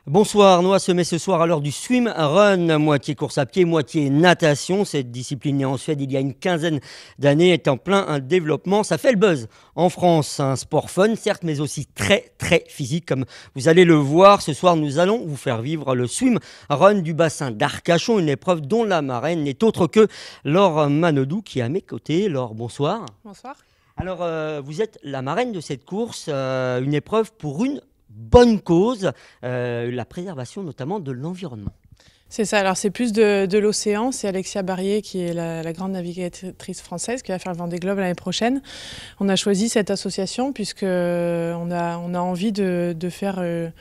Bonsoir, nous sommes ce soir à l'heure du swim run, moitié course à pied, moitié natation. Cette discipline née en Suède il y a une quinzaine d'années est en plein un développement. Ça fait le buzz en France, un sport fun certes, mais aussi très physique. Comme vous allez le voir, ce soir nous allons vous faire vivre le swim run du bassin d'Arcachon, une épreuve dont la marraine n'est autre que Laure Manodou qui est à mes côtés. Laure, bonsoir. Bonsoir. Alors vous êtes la marraine de cette course, une épreuve pour une bonne cause, la préservation notamment de l'environnement. C'est ça, alors c'est plus de l'océan, c'est Alexia Barrier qui est la grande navigatrice française qui va faire le Vendée Globe l'année prochaine. On a choisi cette association puisque on a envie de faire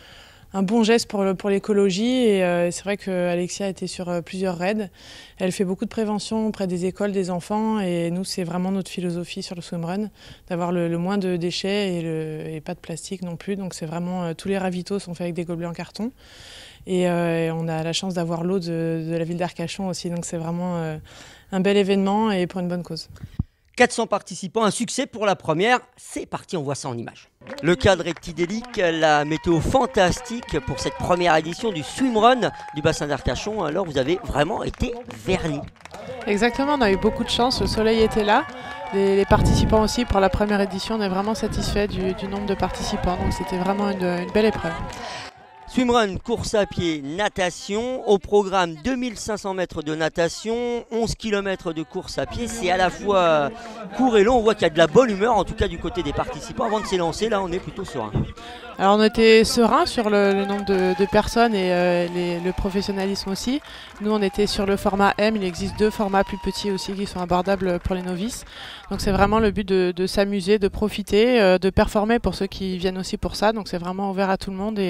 un bon geste pour l'écologie et c'est vrai qu'Alexia était sur plusieurs raids. Elle fait beaucoup de prévention auprès des écoles, des enfants et nous c'est vraiment notre philosophie sur le swimrun, d'avoir le moins de déchets et pas de plastique non plus. Donc c'est vraiment, tous les ravitaux sont faits avec des gobelets en carton et on a la chance d'avoir l'eau de la ville d'Arcachon aussi. Donc c'est vraiment un bel événement et pour une bonne cause. 400 participants, un succès pour la première. C'est parti, on voit ça en images. Le cadre est idyllique, la météo fantastique pour cette première édition du swimrun du bassin d'Arcachon. Alors vous avez vraiment été vernis. Exactement, on a eu beaucoup de chance, le soleil était là. Les participants aussi, pour la première édition, on est vraiment satisfait du nombre de participants. Donc c'était vraiment une belle épreuve. Swimrun, course à pied, natation. Au programme 2500 mètres de natation, 11 km de course à pied. C'est à la fois court et long. On voit qu'il y a de la bonne humeur, en tout cas du côté des participants. Avant de s'élancer, là on est plutôt serein. Alors on était serein sur le nombre de personnes et le professionnalisme aussi. Nous on était sur le format M, il existe 2 formats plus petits aussi qui sont abordables pour les novices. Donc c'est vraiment le but de s'amuser, de profiter, de performer pour ceux qui viennent aussi pour ça. Donc c'est vraiment ouvert à tout le monde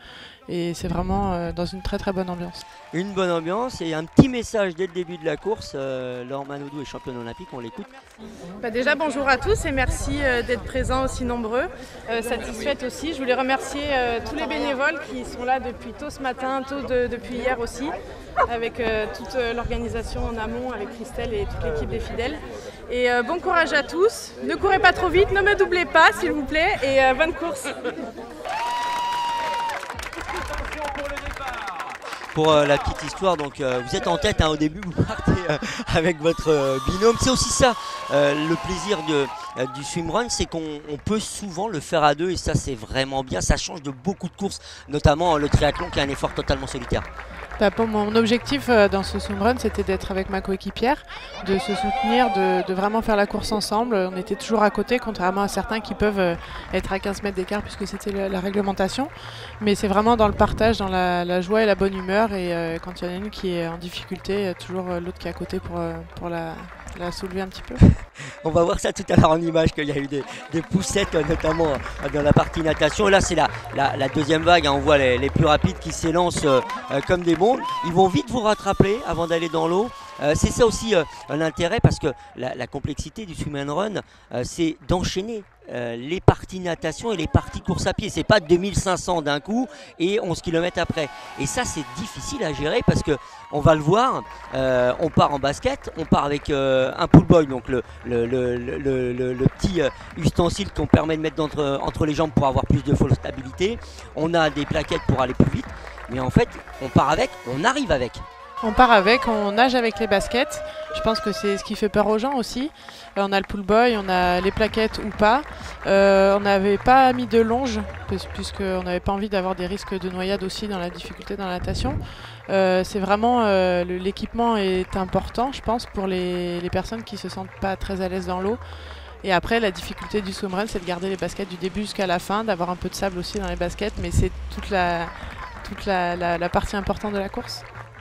et c'est vraiment dans une très bonne ambiance. Une bonne ambiance et un petit message dès le début de la course. Laure Manodou est championne olympique, on l'écoute. Déjà bonjour à tous et merci d'être présents aussi nombreux. Satisfaite aussi, je voulais remercier tous les bénévoles qui sont là depuis tôt ce matin, depuis hier aussi, avec toute l'organisation en amont, avec Christelle et toute l'équipe des fidèles. Et bon courage à tous, ne courez pas trop vite, ne me doublez pas s'il vous plaît et bonne course. Pour la petite histoire, donc vous êtes en tête au début, vous partez avec votre binôme. C'est aussi ça le plaisir du swimrun, c'est qu'on peut souvent le faire à deux et ça c'est vraiment bien. Ça change de beaucoup de courses, notamment le triathlon qui est un effort totalement solitaire. Mon objectif dans ce swimrun, c'était d'être avec ma coéquipière, de se soutenir, de vraiment faire la course ensemble. On était toujours à côté, contrairement à certains qui peuvent être à 15 mètres d'écart puisque c'était la réglementation. Mais c'est vraiment dans le partage, dans la joie et la bonne humeur. Et quand il y en a une qui est en difficulté, toujours l'autre qui est à côté pour la soulever un petit peu. On va voir ça tout à l'heure en image, qu'il y a eu des poussettes notamment dans la partie natation. Là c'est la deuxième vague, on voit les plus rapides qui s'élancent comme des bombes. Ils vont vite vous rattraper avant d'aller dans l'eau. C'est ça aussi l'intérêt, parce que la complexité du swim and run, c'est d'enchaîner les parties natation et les parties course à pied. C'est pas 2500 d'un coup et 11 km après. Et ça c'est difficile à gérer parce que on va le voir, on part en basket, on part avec un pull boy, donc le petit ustensile qu'on permet de mettre entre les jambes pour avoir plus de stabilité. On a des plaquettes pour aller plus vite, mais en fait on part avec, on arrive avec. On part avec, on nage avec les baskets. Je pense que c'est ce qui fait peur aux gens aussi. On a le pull boy, on a les plaquettes ou pas. On n'avait pas mis de longe puisqu'on n'avait pas envie d'avoir des risques de noyade aussi dans la difficulté dans la natation. C'est vraiment l'équipement est important, je pense, pour les personnes qui se sentent pas très à l'aise dans l'eau. Et après, la difficulté du swimrun, c'est de garder les baskets du début jusqu'à la fin, d'avoir un peu de sable aussi dans les baskets, mais c'est toute la partie importante de la course.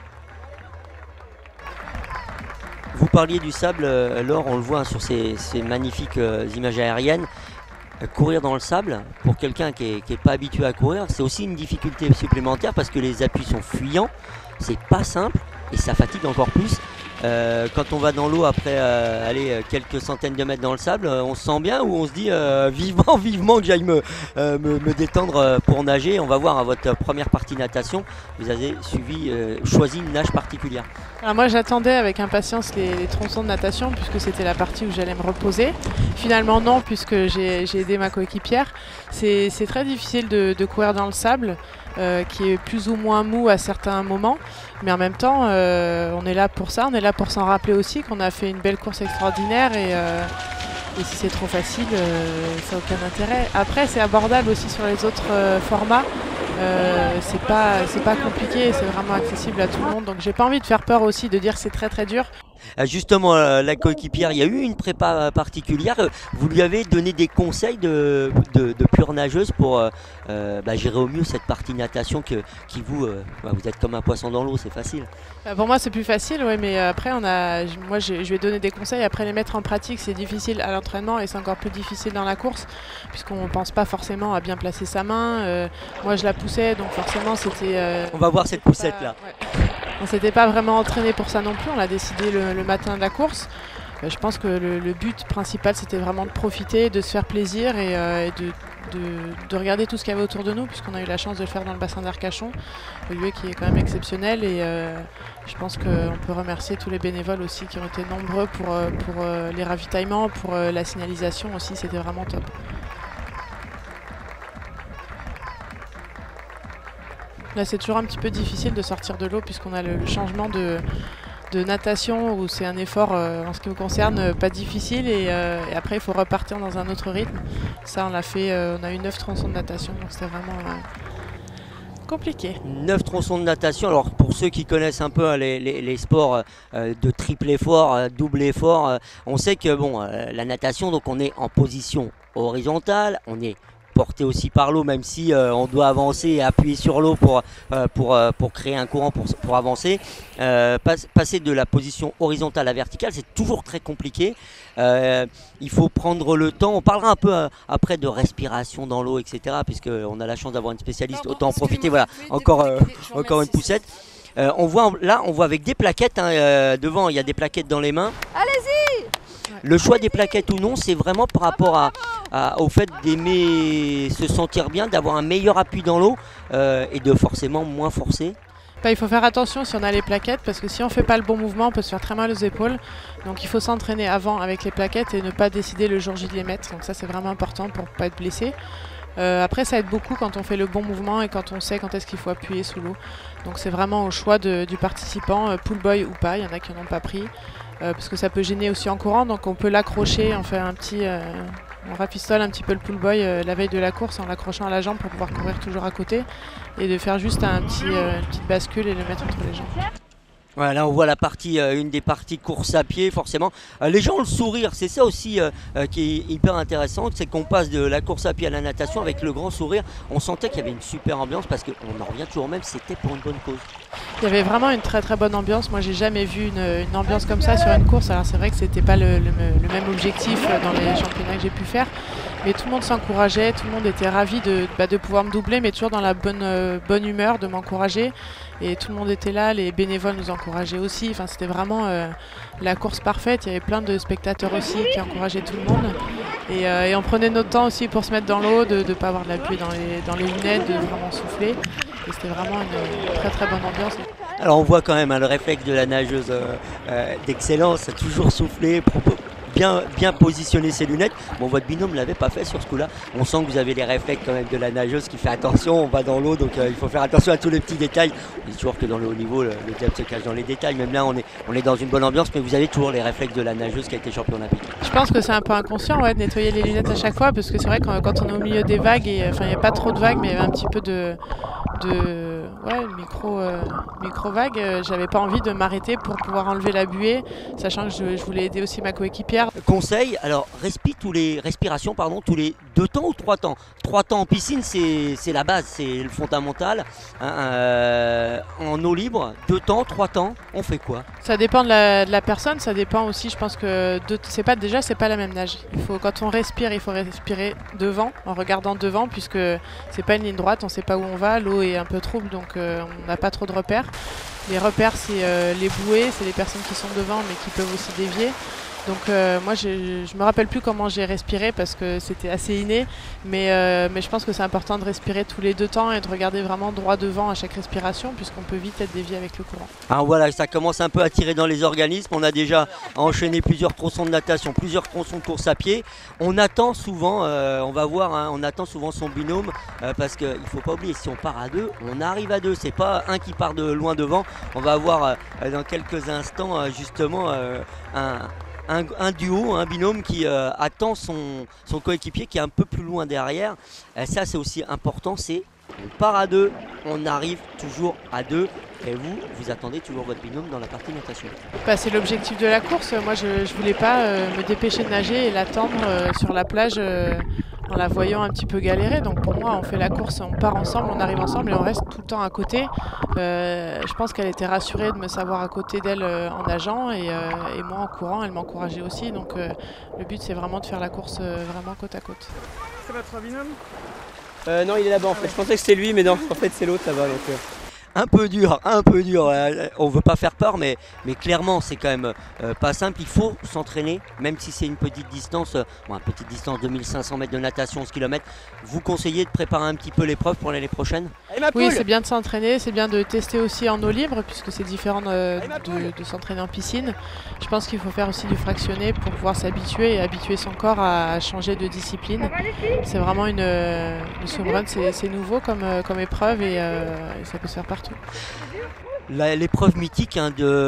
Vous parliez du sable, Laure, on le voit sur ces magnifiques images aériennes. Courir dans le sable, pour quelqu'un qui est pas habitué à courir, c'est aussi une difficulté supplémentaire parce que les appuis sont fuyants, c'est pas simple et ça fatigue encore plus. Quand on va dans l'eau après aller quelques centaines de mètres dans le sable, on se sent bien ou on se dit vivement que j'aille me détendre pour nager. On va voir à votre première partie natation, vous avez choisi une nage particulière. Alors moi j'attendais avec impatience les tronçons de natation puisque c'était la partie où j'allais me reposer. Finalement non, puisque j'ai aidé ma coéquipière. C'est très difficile de courir dans le sable, qui est plus ou moins mou à certains moments. Mais en même temps, on est là pour ça. On est là pour s'en rappeler aussi qu'on a fait une belle course extraordinaire. Et si c'est trop facile, ça n'a aucun intérêt. Après, c'est abordable aussi sur les autres formats. C'est pas compliqué, c'est vraiment accessible à tout le monde. Donc j'ai pas envie de faire peur aussi, de dire que c'est très très dur. Justement, la coéquipière, il y a eu une prépa particulière. Vous lui avez donné des conseils de pure nageuse pour gérer au mieux cette partie natation qui vous êtes comme un poisson dans l'eau, c'est facile. Pour moi c'est plus facile, ouais, mais après je lui ai donné des conseils. Après les mettre en pratique, c'est difficile à l'entraînement et c'est encore plus difficile dans la course, puisqu'on ne pense pas forcément à bien placer sa main. Moi je la poussais, donc forcément c'était... On va voir cette poussette là. Ouais. On s'était pas vraiment entraîné pour ça non plus, on l'a décidé le matin de la course. Je pense que le but principal c'était vraiment de profiter, de se faire plaisir et de regarder tout ce qu'il y avait autour de nous, puisqu'on a eu la chance de le faire dans le bassin d'Arcachon, le lieu qui est quand même exceptionnel. Et je pense qu'on peut remercier tous les bénévoles aussi qui ont été nombreux pour les ravitaillements, pour la signalisation aussi, c'était vraiment top. Là c'est toujours un petit peu difficile de sortir de l'eau puisqu'on a le changement de natation où c'est un effort en ce qui me concerne pas difficile et après il faut repartir dans un autre rythme. Ça on l'a fait, on a eu 9 tronçons de natation donc c'était vraiment compliqué. 9 tronçons de natation, alors pour ceux qui connaissent un peu les sports de triple effort, double effort, on sait que la natation, donc on est en position horizontale, on est porté aussi par l'eau, même si on doit avancer et appuyer sur l'eau pour créer un courant pour avancer. Passer de la position horizontale à verticale, c'est toujours très compliqué. Il faut prendre le temps. On parlera un peu après de respiration dans l'eau, etc. Puisqu'on a la chance d'avoir une spécialiste, autant en profiter. Voilà, encore une poussette. On voit avec des plaquettes, devant il y a des plaquettes dans les mains. Allez-y! Le choix des plaquettes ou non, c'est vraiment par rapport au fait d'aimer se sentir bien, d'avoir un meilleur appui dans l'eau et de forcément moins forcer. Il faut faire attention si on a les plaquettes, parce que si on ne fait pas le bon mouvement, on peut se faire très mal aux épaules. Donc il faut s'entraîner avant avec les plaquettes et ne pas décider le jour J de les mettre. Donc ça c'est vraiment important pour ne pas être blessé. Après ça aide beaucoup quand on fait le bon mouvement et quand on sait quand est-ce qu'il faut appuyer sous l'eau. Donc c'est vraiment au choix du participant, pull boy ou pas, il y en a qui n'en ont pas pris. Parce que ça peut gêner aussi en courant, donc on peut l'accrocher, on rafistole un petit peu le pull boy la veille de la course en l'accrochant à la jambe pour pouvoir courir toujours à côté et de faire juste une petite bascule et le mettre entre les jambes. Voilà, là on voit une des parties course à pied forcément. Les gens ont le sourire, c'est ça aussi qui est hyper intéressant, c'est qu'on passe de la course à pied à la natation avec le grand sourire. On sentait qu'il y avait une super ambiance parce qu'on en revient toujours même, c'était pour une bonne cause. Il y avait vraiment une très très bonne ambiance. Moi j'ai jamais vu une ambiance comme ça sur une course. Alors c'est vrai que c'était pas le même objectif dans les championnats que j'ai pu faire. Mais tout le monde s'encourageait, tout le monde était ravi de pouvoir me doubler, mais toujours dans la bonne humeur de m'encourager. Et tout le monde était là, les bénévoles nous encourageaient aussi. Enfin, c'était vraiment la course parfaite. Il y avait plein de spectateurs aussi qui encourageaient tout le monde. Et on prenait notre temps aussi pour se mettre dans l'eau, de ne pas avoir de la pluie dans les lunettes, de vraiment souffler. Et c'était vraiment une très très bonne ambiance. Alors on voit quand même le réflexe de la nageuse d'excellence, toujours souffler, bien positionner ses lunettes. Bon, votre binôme ne l'avait pas fait sur ce coup-là. On sent que vous avez les réflexes quand même de la nageuse qui fait attention, on va dans l'eau, donc il faut faire attention à tous les petits détails. On dit toujours que dans le haut niveau, le diable se cache dans les détails. Même là, on est dans une bonne ambiance, mais vous avez toujours les réflexes de la nageuse qui a été championne olympique. Je pense que c'est un peu inconscient de nettoyer les lunettes à chaque fois, parce que c'est vrai que quand on est au milieu des vagues, il n'y a pas trop de vagues, mais il y avait un petit peu de micro-vagues. J'avais pas envie de m'arrêter pour pouvoir enlever la buée, sachant que je voulais aider aussi ma coéquipière. Conseil, alors respirations tous les 2 temps ou 3 temps. 3 temps en piscine, c'est la base, c'est le fondamental. En eau libre, 2 temps, 3 temps, on fait quoi? Ça dépend de la personne, ça dépend aussi, je pense que c'est pas la même nage. Quand on respire, il faut respirer devant, en regardant devant, puisque c'est pas une ligne droite, on sait pas où on va, l'eau est un peu trouble, donc on n'a pas trop de repères. Les repères, c'est les bouées, c'est les personnes qui sont devant mais qui peuvent aussi dévier. Donc moi je me rappelle plus comment j'ai respiré parce que c'était assez inné, mais je pense que c'est important de respirer tous les 2 temps et de regarder vraiment droit devant à chaque respiration puisqu'on peut vite être dévié avec le courant. Alors voilà, ça commence un peu à tirer dans les organismes. On a déjà enchaîné plusieurs tronçons de natation, plusieurs tronçons de course à pied. On attend souvent, on va voir, hein, on attend souvent son binôme parce qu'il ne faut pas oublier, si on part à 2, on arrive à 2. C'est pas un qui part de loin devant. On va avoir dans quelques instants justement un duo, un binôme qui attend son coéquipier qui est un peu plus loin derrière. Ça c'est aussi important, c'est on part à 2, on arrive toujours à 2 et vous attendez toujours votre binôme dans la partie natation. Bah, c'est l'objectif de la course. Moi je voulais pas me dépêcher de nager et l'attendre sur la plage en la voyant un petit peu galérer. Donc pour moi on fait la course, on part ensemble, on arrive ensemble et on reste tout le temps à côté. Je pense qu'elle était rassurée de me savoir à côté d'elle en nageant et moi en courant elle m'encourageait aussi. Donc le but c'est vraiment de faire la course vraiment côte à côte. C'est votre binôme? Non, il est là-bas en fait. Je pensais que c'était lui, mais non, en fait c'est l'autre là-bas. Donc, Un peu dur, un peu dur. On veut pas faire peur, mais clairement, c'est quand même pas simple. Il faut s'entraîner, même si c'est une petite distance, une petite distance de 1500 mètres de natation, 11 km. Vous conseillez de préparer un petit peu l'épreuve pour l'année prochaine? Oui, c'est bien de s'entraîner, c'est bien de tester aussi en eau libre, puisque c'est différent de s'entraîner en piscine. Je pense qu'il faut faire aussi du fractionné pour pouvoir s'habituer et habituer son corps à changer de discipline. C'est vraiment le swimrun, c'est nouveau comme épreuve et ça peut se faire partout. L'épreuve mythique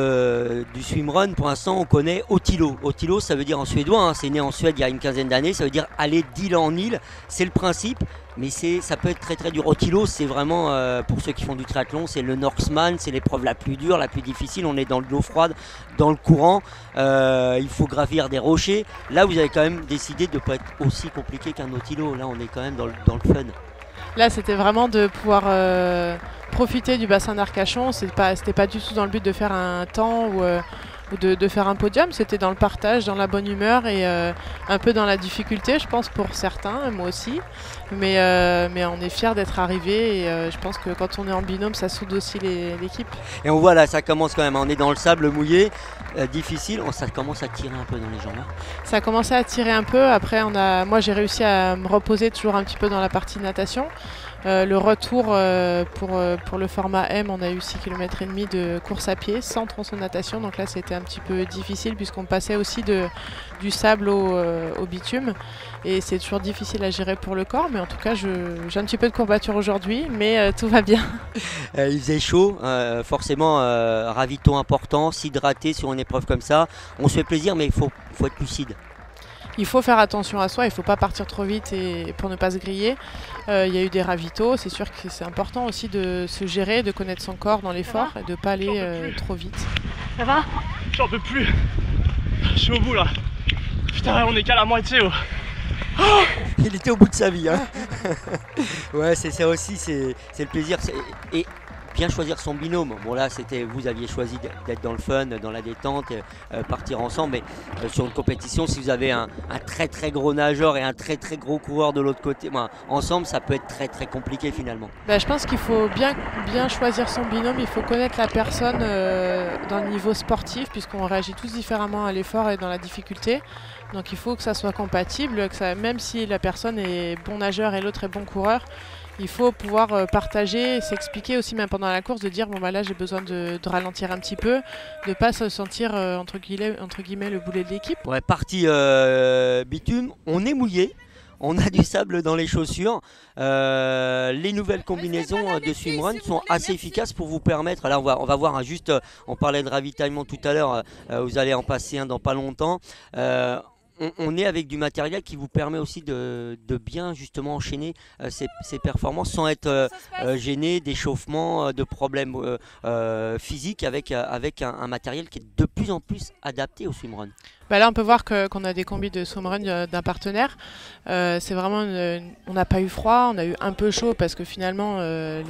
du swimrun, pour l'instant, on connaît Otilo. Otilo, ça veut dire en suédois, hein, c'est né en Suède il y a une quinzaine d'années, ça veut dire aller d'île en île. C'est le principe, mais ça peut être très très dur. Otilo, c'est vraiment, pour ceux qui font du triathlon, c'est le Norseman, c'est l'épreuve la plus dure, la plus difficile. On est dans de l'eau froide, dans le courant, il faut gravir des rochers. Là, vous avez quand même décidé de ne pas être aussi compliqué qu'un Otilo. Là, on est quand même dans le fun. Là, c'était vraiment de pouvoir profiter du bassin d'Arcachon. C'était pas du tout dans le but de faire un temps ou de faire un podium. C'était dans le partage, dans la bonne humeur et un peu dans la difficulté, je pense, pour certains, moi aussi. Mais on est fiers d'être arrivés et je pense que quand on est en binôme, ça soude aussi l'équipe. Et on voit là, ça commence quand même. On est dans le sable mouillé, difficile. Ça commence à tirer un peu dans les jambes. Ça a commencé à tirer un peu. Après, moi, j'ai réussi à me reposer toujours un petit peu dans la partie natation. Le retour pour le format M, on a eu 6,5 km de course à pied sans tronçon de natation. Donc là, c'était un petit peu difficile puisqu'on passait aussi du sable au bitume. Et c'est toujours difficile à gérer pour le corps. Mais en tout cas, j'ai un petit peu de courbature aujourd'hui, mais tout va bien. Il faisait chaud, forcément, ravito important, s'hydrater sur une épreuve comme ça. On se fait plaisir, mais il faut être lucide. Il faut faire attention à soi, il ne faut pas partir trop vite pour ne pas se griller. Il y a eu des ravitaux, c'est sûr que c'est important aussi de se gérer, de connaître son corps dans l'effort et de ne pas aller trop vite. Ça va? J'en peux plus. Je suis au bout là. Putain, on est qu'à la moitié. Oh. Il était au bout de sa vie. Hein. Ouais, c'est ça aussi, c'est le plaisir. Et bien choisir son binôme. Bon là, vous aviez choisi d'être dans le fun, dans la détente, partir ensemble. Mais sur une compétition, si vous avez un très très gros nageur et un très très gros coureur de l'autre côté, ensemble, ça peut être très très compliqué finalement. Je pense qu'il faut bien choisir son binôme. Il faut connaître la personne dans le niveau sportif, puisqu'on réagit tous différemment à l'effort et dans la difficulté. Donc il faut que ça soit compatible, même si la personne est bon nageur et l'autre est bon coureur. Il faut pouvoir partager, s'expliquer aussi même pendant la course, de dire bon là j'ai besoin de ralentir un petit peu, de ne pas se sentir entre guillemets le boulet de l'équipe. Ouais, partie bitume, on est mouillé, on a du sable dans les chaussures. Les nouvelles combinaisons de swimrun sont assez efficaces pour vous permettre, là on va voir juste, on parlait de ravitaillement tout à l'heure, vous allez en passer un dans pas longtemps. On est avec du matériel qui vous permet aussi de bien justement enchaîner ces performances sans être gêné d'échauffement, de problèmes physiques avec un matériel qui est de plus en plus adapté au swimrun. Là on peut voir qu'on a des combis de swimrun d'un partenaire. C'est vraiment on n'a pas eu froid, on a eu un peu chaud parce que finalement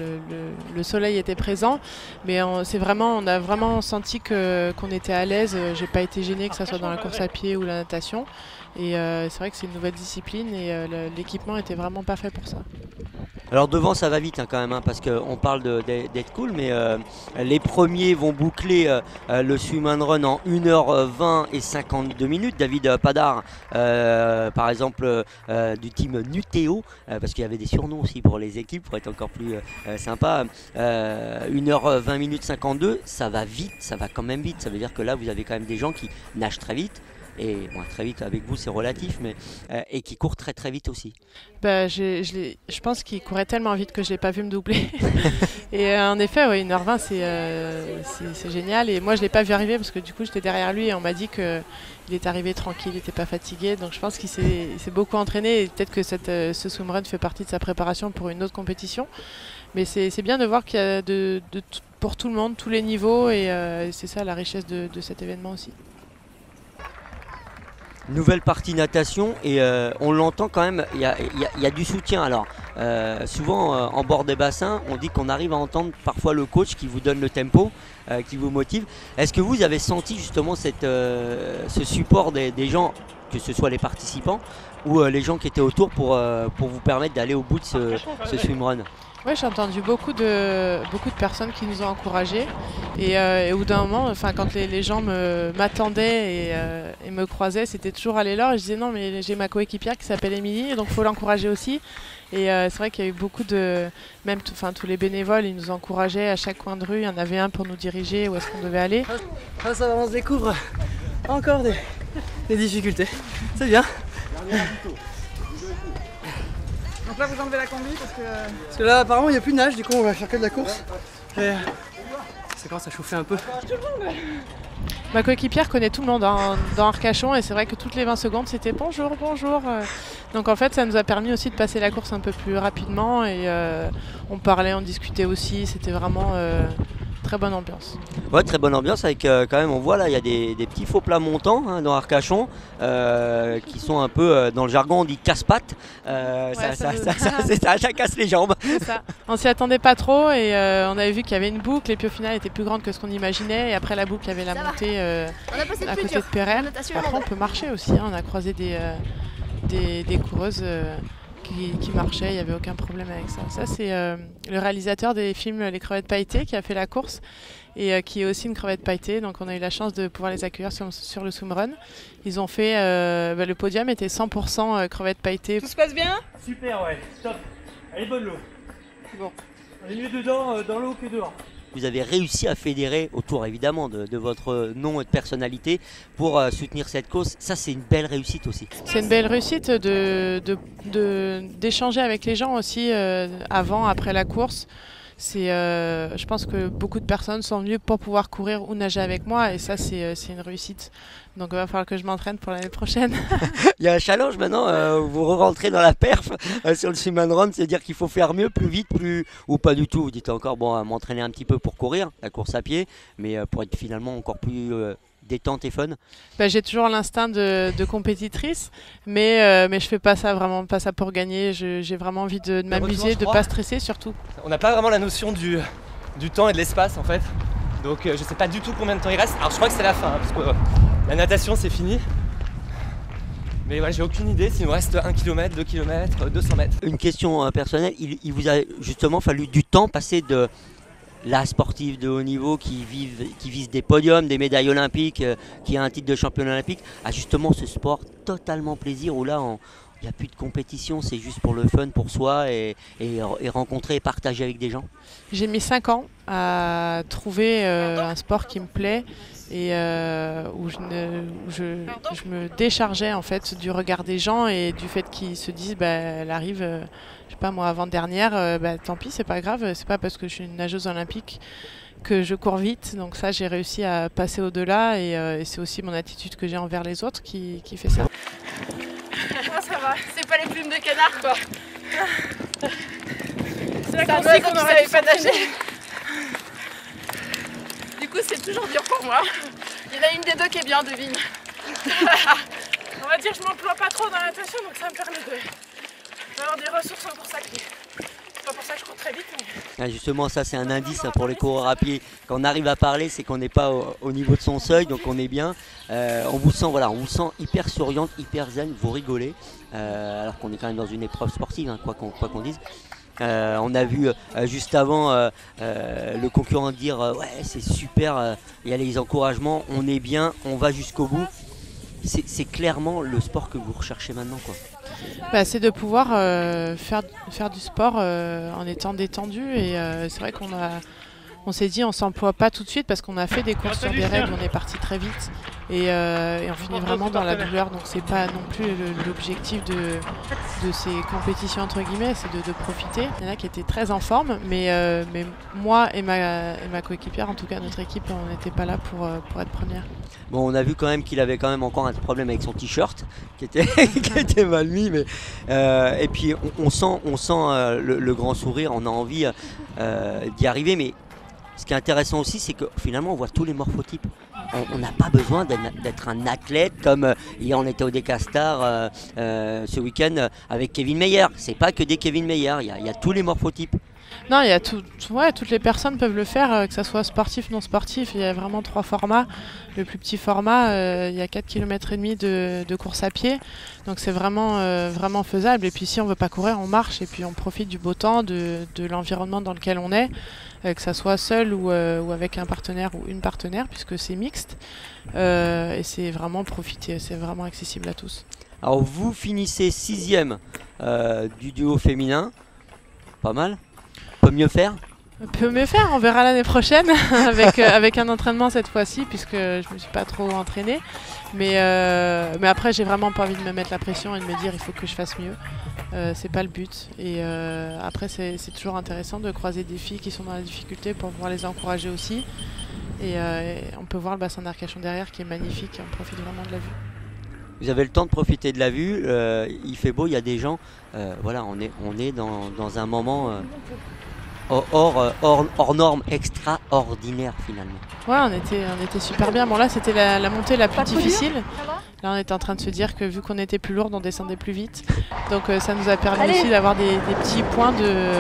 le soleil était présent, mais on a vraiment senti qu'on était à l'aise. J'ai pas été gênée que ça soit dans la course à pied ou la natation. Et c'est vrai que c'est une nouvelle discipline et l'équipement était vraiment pas fait pour ça. Alors devant ça va vite quand même, parce qu'on parle d'être cool, mais les premiers vont boucler le swim and run en 1h20 et 52 minutes. David Padar, par exemple, du team Nutéo, parce qu'il y avait des surnoms aussi pour les équipes, pour être encore plus sympa. 1h20 minutes 52, ça va vite, ça va quand même vite. Ça veut dire que là vous avez quand même des gens qui nagent très vite. Et bon, très vite avec vous c'est relatif, mais et qui court très très vite aussi. Bah, je pense qu'il courait tellement vite que je l'ai pas vu me doubler. Et en effet, ouais, 1h20 c'est génial. Et moi je l'ai pas vu arriver parce que du coup j'étais derrière lui et on m'a dit qu'il est arrivé tranquille, il n'était pas fatigué. Donc je pense qu'il s'est beaucoup entraîné et peut-être que ce swimrun fait partie de sa préparation pour une autre compétition. Mais c'est bien de voir qu'il y a pour tout le monde, tous les niveaux, et c'est ça la richesse de cet événement aussi. Nouvelle partie natation et on l'entend quand même, il y a du soutien. Alors souvent en bord des bassins, on dit qu'on arrive à entendre parfois le coach qui vous donne le tempo, qui vous motive. Est-ce que vous avez senti justement ce support des gens, que ce soit les participants ou les gens qui étaient autour pour vous permettre d'aller au bout de ce swimrun? Oui, j'ai entendu beaucoup de personnes qui nous ont encouragés. Et au bout d'un moment, quand les gens m'attendaient et me croisaient, c'était toujours aller là. Et je disais non, mais j'ai ma coéquipière qui s'appelle Émilie, donc il faut l'encourager aussi. Et c'est vrai qu'il y a eu beaucoup même tous les bénévoles, ils nous encourageaient à chaque coin de rue. Il y en avait un pour nous diriger où est-ce qu'on devait aller. Ça va, on se découvre encore des difficultés. C'est bien. Donc là vous enlevez la combi Parce que là apparemment il n'y a plus de nage, du coup on va faire que de la course. Et ça commence à chauffer un peu. Ma coéquipière connaît tout le monde dans Arcachon et c'est vrai que toutes les 20 secondes c'était bonjour, bonjour. Donc en fait ça nous a permis aussi de passer la course un peu plus rapidement et on parlait, on discutait aussi, c'était vraiment très bonne ambiance. Ouais, très bonne ambiance avec quand même, on voit là il y a des petits faux plats montants dans Arcachon qui sont un peu dans le jargon on dit casse-pattes. Ça casse les jambes. C'est ça. On s'y attendait pas trop et on avait vu qu'il y avait une boucle et puis au final elle était plus grande que ce qu'on imaginait et après la boucle il y avait la montée à côté de Pérennes. Après on peut marcher aussi, on a croisé des coureuses qui marchaient, il n'y avait aucun problème avec ça. Ça c'est le réalisateur des films Les Crevettes Pailletées qui a fait la course et qui est aussi une crevette pailletée, donc on a eu la chance de pouvoir les accueillir sur le swimrun. Ils ont fait, le podium était 100% crevettes pailletées. Tout se passe bien? Super, ouais, top. Elle est bonne l'eau. Bon. On est mieux dedans dans l'eau que dehors. Vous avez réussi à fédérer autour évidemment de votre nom et de personnalité pour soutenir cette cause. Ça c'est une belle réussite aussi. C'est une belle réussite d'échanger avec les gens aussi avant, après la course. Je pense que beaucoup de personnes sont venues pour pouvoir courir ou nager avec moi et ça c'est une réussite. Donc il va falloir que je m'entraîne pour l'année prochaine. Il y a un challenge maintenant, vous rentrez dans la perf sur le swim and run, c'est-à-dire qu'il faut faire mieux, plus vite, ou pas du tout. Vous dites encore bon, m'entraîner un petit peu pour courir, la course à pied, mais pour être finalement encore plus détente et fun. J'ai toujours l'instinct de compétitrice, mais je fais pas ça vraiment pas ça pour gagner. J'ai vraiment envie de m'amuser, de pas stresser surtout. On n'a pas vraiment la notion du temps et de l'espace en fait. Donc je sais pas du tout combien de temps il reste. Alors je crois que c'est la fin, parce que la natation c'est fini. Mais voilà, j'ai aucune idée s'il nous reste 1 km, 2 km, 200 mètres. Une question personnelle, il vous a justement fallu du temps passer de la sportive de haut niveau qui vise des podiums, des médailles olympiques, qui a un titre de championne olympique, à justement ce sport totalement plaisir où là il n'y a plus de compétition, c'est juste pour le fun, pour soi et rencontrer et partager avec des gens. J'ai mis 5 ans à trouver un sport qui me plaît et où je me déchargeais en fait du regard des gens et du fait qu'ils se disent elle arrive, je sais pas moi, avant-dernière, tant pis, c'est pas grave, c'est pas parce que je suis une nageuse olympique que je cours vite. Donc ça, j'ai réussi à passer au-delà et c'est aussi mon attitude que j'ai envers les autres qui fait ça. Ça va, c'est pas les plumes de canard quoi. C'est la consigne qu'on n'aurait pas nager. Du coup c'est toujours dur pour moi. Il y en a une des deux qui est bien, devine. On va dire que je m'emploie pas trop dans la natation, donc ça me permet d'avoir des ressources en course à pied. C'est pas pour ça que je cours très vite. Mais... Justement, ça c'est un indice pour les coureurs à pied. Quand on arrive à parler, c'est qu'on n'est pas au niveau de son seuil, donc on est bien. On vous sent hyper souriante, hyper zen, vous rigolez, alors qu'on est quand même dans une épreuve sportive, quoi qu'on dise. On a vu juste avant le concurrent dire ouais c'est super, il y a les encouragements, on est bien, on va jusqu'au bout. C'est clairement le sport que vous recherchez maintenant, quoi. C'est de pouvoir faire du sport en étant détendu et c'est vrai on s'est dit on s'emploie pas tout de suite parce qu'on a fait des courses sur des raids où on est parti très vite et on finit vraiment dans la douleur, donc c'est pas non plus l'objectif de ces compétitions entre guillemets, c'est de profiter. Il y en a qui étaient très en forme, mais moi et ma coéquipière, en tout cas notre équipe, on n'était pas là pour être première. Bon, on a vu quand même qu'il avait quand même encore un problème avec son t-shirt qui était mal mis, mais et puis on sent le grand sourire, on a envie d'y arriver, mais ce qui est intéressant aussi, c'est que finalement on voit tous les morphotypes. On n'a pas besoin d'être un athlète comme hier on était au Decastar ce week-end avec Kevin Meyer. C'est pas que des Kevin Meyer, il y a tous les morphotypes. Non, il y a toutes les personnes peuvent le faire, que ce soit sportif, non sportif. Il y a vraiment 3 formats. Le plus petit format, il y a 4,5 km de course à pied. Donc c'est vraiment faisable. Et puis si on ne veut pas courir, on marche et puis on profite du beau temps, de l'environnement dans lequel on est, que ça soit seul ou avec un partenaire ou une partenaire, puisque c'est mixte. Et c'est vraiment profiter, c'est vraiment accessible à tous. Alors vous finissez 6e du duo féminin. Pas mal. Peut mieux faire? Peut mieux faire, on verra l'année prochaine avec un entraînement cette fois-ci puisque je me suis pas trop entraînée. Mais après j'ai vraiment pas envie de me mettre la pression et de me dire il faut que je fasse mieux. C'est pas le but. Et après c'est toujours intéressant de croiser des filles qui sont dans la difficulté pour pouvoir les encourager aussi. Et on peut voir le bassin d'Arcachon derrière qui est magnifique et on profite vraiment de la vue. Vous avez le temps de profiter de la vue, il fait beau, il y a des gens, voilà, on est dans un moment hors norme, extraordinaire finalement. Ouais, on était super bien. Bon là c'était la montée la plus difficile. Là on était en train de se dire que vu qu'on était plus lourd, on descendait plus vite. Donc ça nous a permis aussi d'avoir des petits points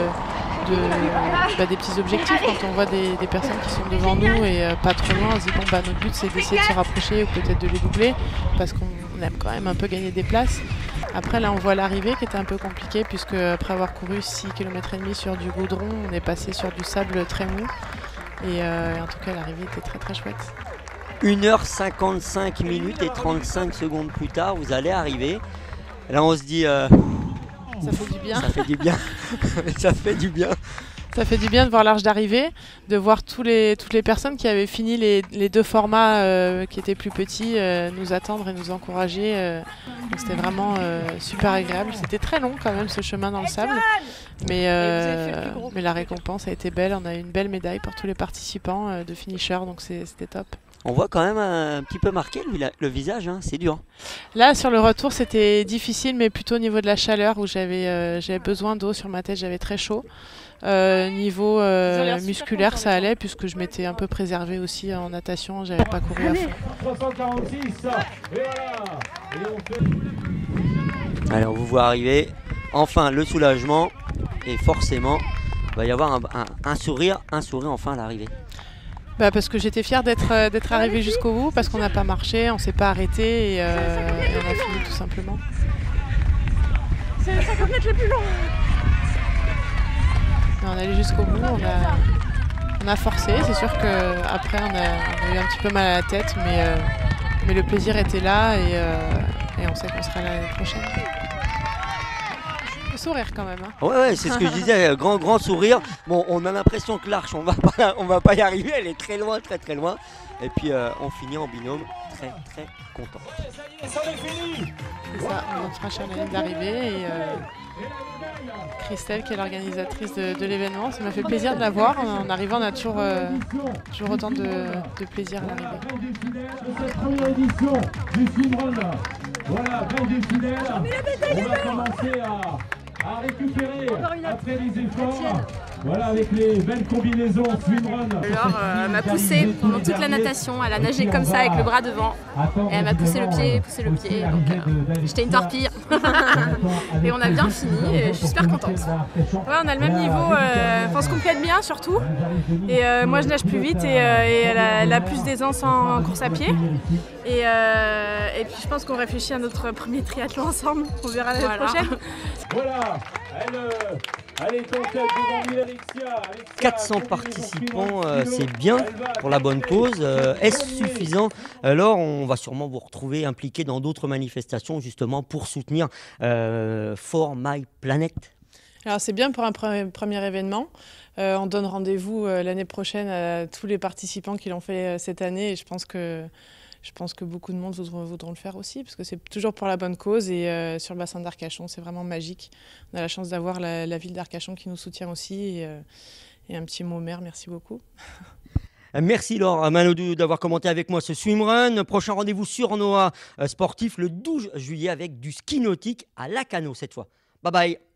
des petits objectifs quand on voit des personnes qui sont devant nous et pas trop loin. On se dit bon notre but c'est d'essayer de se rapprocher ou peut-être de les doubler parce qu'on aime quand même un peu gagner des places. Après là on voit l'arrivée qui était un peu compliquée puisque après avoir couru 6,5 km sur du goudron, on est passé sur du sable très mou et en tout cas l'arrivée était très très chouette. 1h55 minutes et 35 secondes plus tard, vous allez arriver. Là on se dit ça fait du bien. Ça fait du bien. Ça fait du bien. Ça fait du bien de voir l'arche d'arrivée, de voir toutes les personnes qui avaient fini les 2 formats qui étaient plus petits nous attendre et nous encourager. Donc c'était vraiment super agréable. C'était très long quand même ce chemin dans le sable, mais la récompense a été belle. On a eu une belle médaille pour tous les participants de finisher, donc c'était top. On voit quand même un petit peu marqué le visage, hein, c'est dur. Là sur le retour c'était difficile, mais plutôt au niveau de la chaleur où j'avais besoin d'eau sur ma tête, j'avais très chaud. Niveau musculaire ça allait puisque je m'étais un peu préservée aussi en natation, j'avais pas couru à fond. 346, Allez, on vous voit arriver, enfin le soulagement et forcément il va y avoir un sourire enfin à l'arrivée. Parce que j'étais fière d'être arrivée jusqu'au bout parce qu'on n'a pas marché, on s'est pas arrêté et on a fini tout simplement. C'est les 50 mètres les plus longs. On est allé jusqu'au bout, on a forcé, c'est sûr qu'après on a eu un petit peu mal à la tête, mais le plaisir était là et on sait qu'on sera là l'année prochaine. Faut sourire quand même. Hein. Ouais, c'est ce que je disais, grand sourire. Bon, on a l'impression que l'arche, on va pas y arriver, elle est très loin. Et puis on finit en binôme, très content. C'est ça, on fera sur la ligne d'arrivée et Christelle qui est l'organisatrice de l'événement, ça m'a fait plaisir de la voir. En arrivant, on a toujours autant de plaisir à l'arrivée. Cette première édition du swimrun, voilà, belle défilée. On va commencer à récupérer après les efforts. Voilà, avec les belles combinaisons swimrun. Alors, m'a poussé pendant toute la natation, elle a nagé comme ça avec le bras devant. Et elle m'a poussé le pied. Donc j'étais une torpille. Et on a bien fini et je suis super contente. Ouais, on a le même niveau, on se complète bien surtout. Et moi je nage plus vite et elle a plus d'aisance en course à pied. Et puis je pense qu'on réfléchit à notre premier triathlon ensemble. On verra l'année prochaine. Voilà, Elle est en tête devant lui, Alexia. 400 participants, c'est bien pour la bonne cause. Est-ce suffisant? Alors, on va sûrement vous retrouver impliqué dans d'autres manifestations, justement, pour soutenir For My Planet. Alors c'est bien pour un premier événement. On donne rendez-vous l'année prochaine à tous les participants qui l'ont fait cette année et je pense que beaucoup de monde voudront le faire aussi parce que c'est toujours pour la bonne cause et sur le bassin d'Arcachon, c'est vraiment magique. On a la chance d'avoir la ville d'Arcachon qui nous soutient aussi et un petit mot au maire, merci beaucoup. Merci Laure Manodou d'avoir commenté avec moi ce swimrun. Prochain rendez-vous sur Noah Sportif le 12 juillet avec du ski nautique à Lacanau cette fois. Bye bye.